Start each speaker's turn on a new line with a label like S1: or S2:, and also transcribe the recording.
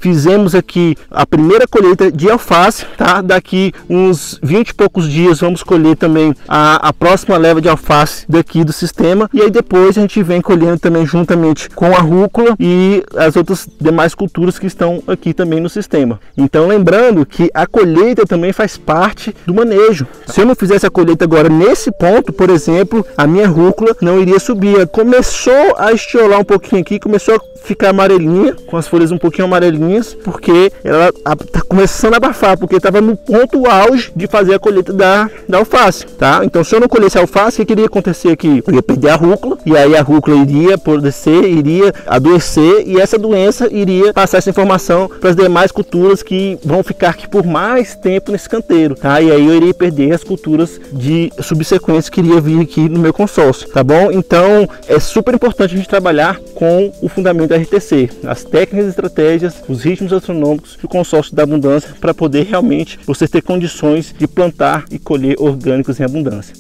S1: fizemos aqui a primeira colheita de alface, tá? Daqui uns 20 e poucos dias vamos colher também a próxima leva de alface daqui do sistema, e aí depois a gente vem colhendo também juntamente com a rúcula e as outras demais culturas que estão aqui também no sistema. Então lembrando que a colheita também faz parte do manejo. Se eu não fizesse a colheita agora nesse ponto, por exemplo, a minha rúcula não iria subir. Ela começou a estiolar um pouquinho aqui, começou a ficar amarelinha, com as folhas um pouquinho amarelinhas, porque ela está começando a abafar, porque estava no ponto auge de fazer a colheita da alface, tá? Então se eu não colhesse a alface, o que iria acontecer aqui? Eu ia perder a rúcula, e aí a rúcula iria apodrecer, iria adoecer, e essa doença iria passar essa informação para as demais culturas que vão ficar aqui por mais tempo nesse canteiro, tá? E aí eu iria perder as culturas de subsequentes que iria vir aqui no meu consórcio, tá bom? Então é super importante a gente trabalhar com o fundamento da RTC, as técnicas e estratégias, os ritmos astronômicos do consórcio da abundância, para poder realmente você ter condições de plantar e colher orgânicos em abundância.